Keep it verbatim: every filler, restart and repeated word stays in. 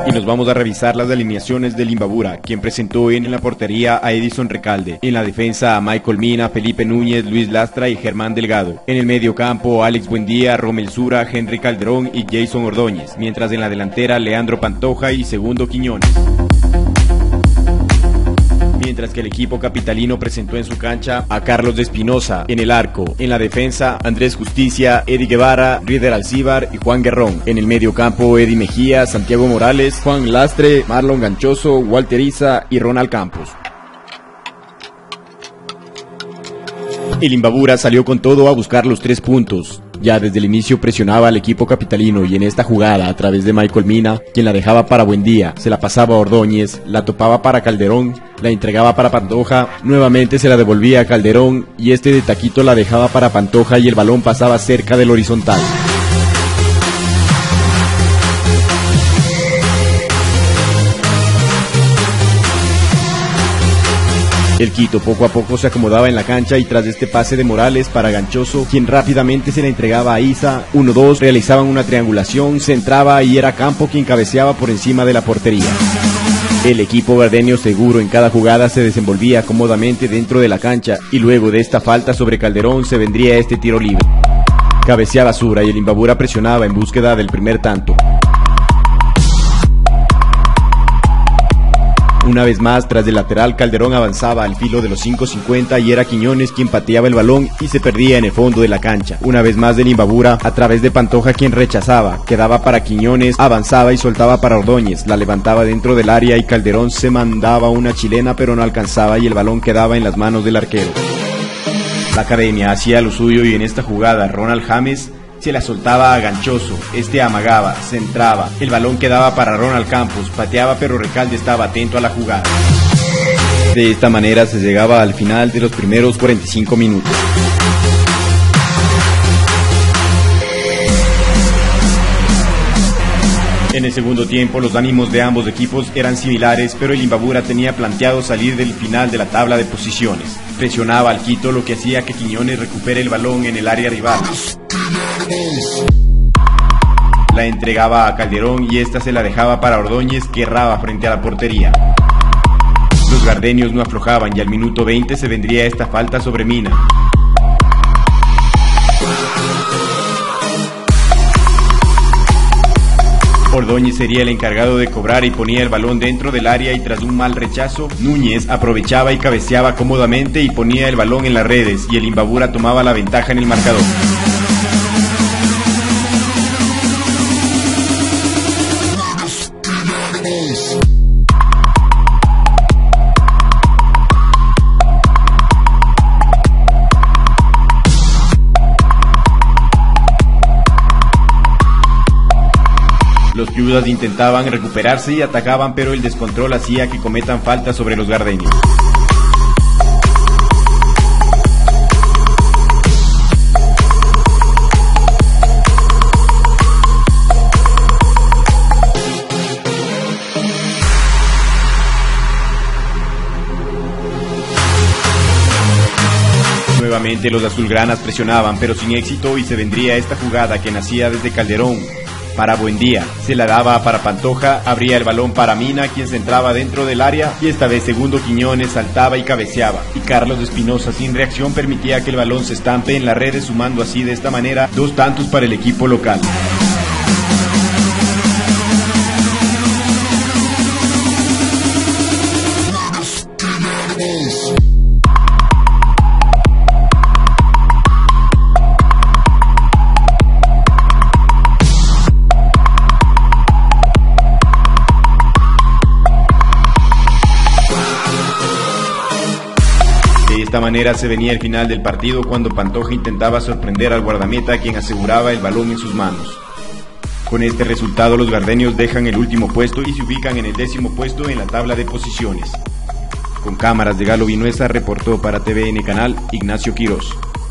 Y nos vamos a revisar las alineaciones del Imbabura, quien presentó en la portería a Edison Recalde, en la defensa a Michael Mina, Felipe Núñez, Luis Lastra y Germán Delgado, en el medio campo Alex Buendía, Romel Sura, Henry Calderón y Jason Ordóñez, mientras en la delantera Leandro Pantoja y Segundo Quiñones. Mientras que el equipo capitalino presentó en su cancha a Carlos de Espinosa en el arco, en la defensa Andrés Justicia, Eddie Guevara, Rieder Alcíbar y Juan Guerrón, en el medio campo Eddie Mejía, Santiago Morales, Juan Lastre, Marlon Ganchoso, Walter Iza y Ronald Campos. El Imbabura salió con todo a buscar los tres puntos. Ya desde el inicio presionaba al equipo capitalino y en esta jugada a través de Michael Mina, quien la dejaba para Buendía, se la pasaba a Ordóñez, la topaba para Calderón, la entregaba para Pantoja, nuevamente se la devolvía a Calderón y este de taquito la dejaba para Pantoja y el balón pasaba cerca del horizontal. El Quito poco a poco se acomodaba en la cancha y tras este pase de Morales para Ganchoso, quien rápidamente se la entregaba a Iza, uno dos, realizaban una triangulación, se entraba y era Campo quien cabeceaba por encima de la portería. El equipo verdeño seguro en cada jugada se desenvolvía cómodamente dentro de la cancha y luego de esta falta sobre Calderón se vendría este tiro libre. Cabeceaba Sura y el Imbabura presionaba en búsqueda del primer tanto. Una vez más, tras el lateral, Calderón avanzaba al filo de los cinco cincuenta y era Quiñones quien pateaba el balón y se perdía en el fondo de la cancha. Una vez más del Imbabura, a través de Pantoja quien rechazaba, quedaba para Quiñones, avanzaba y soltaba para Ordóñez, la levantaba dentro del área y Calderón se mandaba una chilena pero no alcanzaba y el balón quedaba en las manos del arquero. La academia hacía lo suyo y en esta jugada Ronald James se la soltaba a Ganchoso, este amagaba, centraba, el balón quedaba para Ronald Campos, pateaba pero Recalde estaba atento a la jugada. De esta manera se llegaba al final de los primeros cuarenta y cinco minutos. En el segundo tiempo los ánimos de ambos equipos eran similares, pero el Imbabura tenía planteado salir del final de la tabla de posiciones. Presionaba al Quito, lo que hacía que Quiñones recupere el balón en el área rival. La entregaba a Calderón y esta se la dejaba para Ordóñez, que erraba frente a la portería. Los gardenios no aflojaban y al minuto veinte se vendría esta falta sobre Mina. Ordóñez sería el encargado de cobrar y ponía el balón dentro del área y tras un mal rechazo, Núñez aprovechaba y cabeceaba cómodamente y ponía el balón en las redes y el Imbabura tomaba la ventaja en el marcador. Los Yudas intentaban recuperarse y atacaban, pero el descontrol hacía que cometan faltas sobre los gardenios. Nuevamente los azulgranas presionaban, pero sin éxito y se vendría esta jugada que nacía desde Calderón. Para Buendía, se la daba para Pantoja, abría el balón para Mina, quien se entraba dentro del área y esta vez Segundo Quiñones saltaba y cabeceaba. Y Carlos de Espinosa sin reacción permitía que el balón se estampe en las redes, sumando así de esta manera dos tantos para el equipo local. De esta manera se venía el final del partido cuando Pantoja intentaba sorprender al guardameta, quien aseguraba el balón en sus manos. Con este resultado los gardenios dejan el último puesto y se ubican en el décimo puesto en la tabla de posiciones. Con cámaras de Galo Vinuesa reportó para T V N Canal Ignacio Quirós.